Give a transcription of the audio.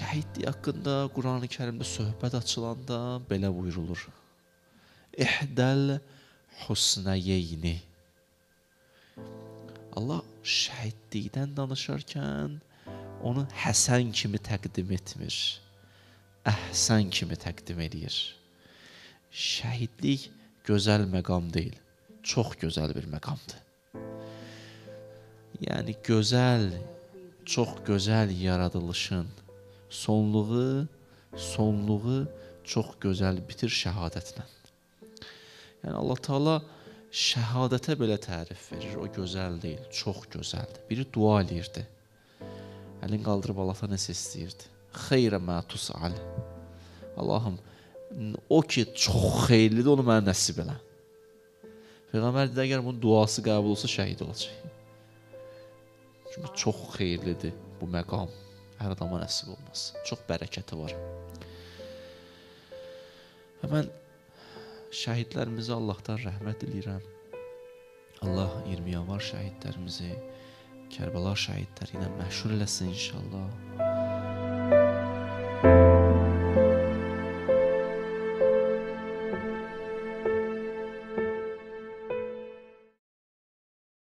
Şəhidlik haqqında Quran-ı Kərimdə söhbət açılanda belə buyurulur. İhdəl husnəyeyni. Allah şəhidlikdən danışarkən onu həsən kimi təqdim etmir. Əhsən kimi təqdim edir. Şəhidlik gözəl məqam deyil, çox gözəl bir məqamdır. Yəni gözəl, çox gözəl yaradılışın sonluğu çox gözəl bitir şəhadətlə. Yəni Allah Taala şəhadətə belə tərif verir. O gözəl deyil, çox gözəldir. Biri dua eləyirdi. Əlin qaldırıb Allahdan nəsə istəyirdi. Xeyrə mə tus'al. Allahım, o ki çox xeyirlidir, onu mənə nəsib elə. Peyğəmbər dedi, əgər bunun duası qəbul olsa şəhid olacaq. Çünki çox xeyirlidir bu məqam. Hər adama nəsib olmaz. Çox bərəkəti var. Və mən şəhidlərimizi Allahdan rəhmət diləyirəm. Allah 20 yanvar şəhidlərimizi Kərbəla şəhidləri ilə məşhur eləsin inşallah.